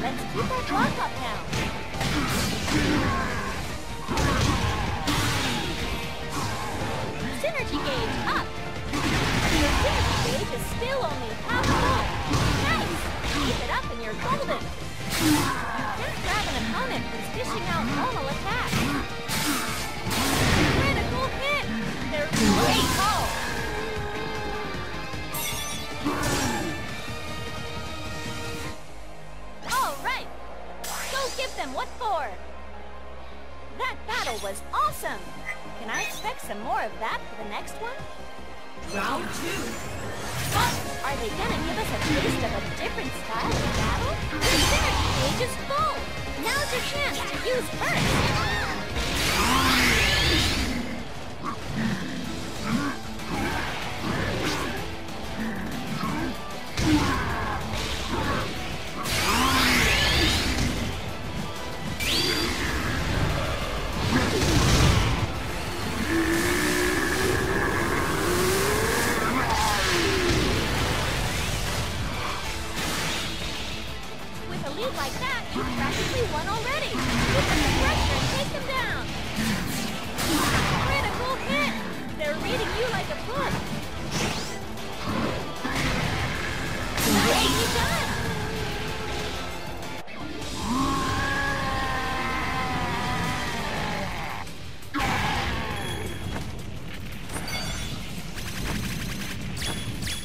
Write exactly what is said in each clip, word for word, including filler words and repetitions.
Let's keep our block up now. Synergy gauge up. Your synergy gauge is still only half full. Nice! Keep it up and you're golden. You can't grab an opponent who's dishing out normal attacks. Critical hit! They're great call! All right! Go give them what for! That battle was awesome! Can I expect some more of that for the next one? Round two. Are they gonna give us a taste of a different style of battle? The synergy gauge is full! Now's your chance to use Earth! Like that, you practically won already! Give them the pressure and take them down! Critical hit! They're reading you like a book! Great done!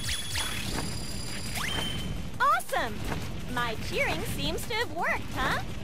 Awesome! My cheering seems to have worked, huh?